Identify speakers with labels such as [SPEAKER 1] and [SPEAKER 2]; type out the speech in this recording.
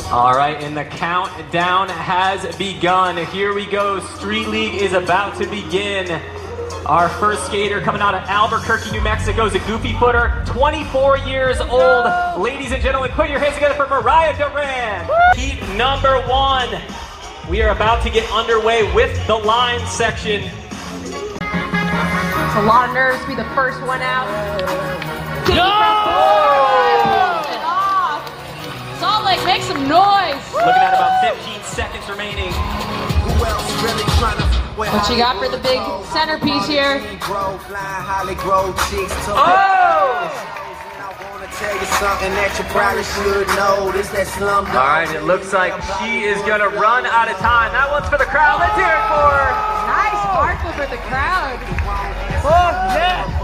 [SPEAKER 1] All right, and the countdown has begun. Here we go. Street League is about to begin. Our first skater coming out of Albuquerque, New Mexico is a goofy footer, 24 years old. Ladies and gentlemen, put your hands together for Mariah Duran. Heat number 1. We are about to get underway with the line section.
[SPEAKER 2] It's a lot of nerves to be the first one out.
[SPEAKER 3] Salt Lake, make some noise.
[SPEAKER 1] Looking at about 15 seconds remaining.
[SPEAKER 2] What you got for the big centerpiece here?
[SPEAKER 1] Oh! Alright, it looks like she is gonna run out of time. That one's for the crowd. Let's hear it for her.
[SPEAKER 2] Nice sparkle for the crowd.
[SPEAKER 1] Oh, yeah.